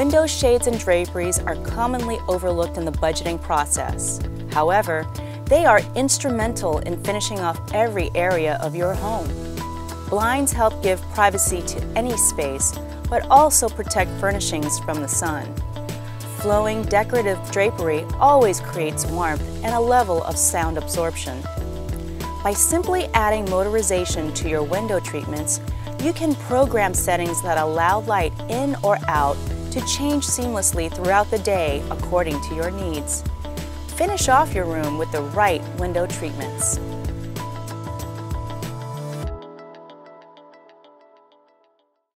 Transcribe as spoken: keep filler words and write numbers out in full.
Window shades and draperies are commonly overlooked in the budgeting process. However, they are instrumental in finishing off every area of your home. Blinds help give privacy to any space, but also protect furnishings from the sun. Flowing decorative drapery always creates warmth and a level of sound absorption. By simply adding motorization to your window treatments, you can program settings that allow light in or out to change seamlessly throughout the day according to your needs. Finish off your room with the right window treatments.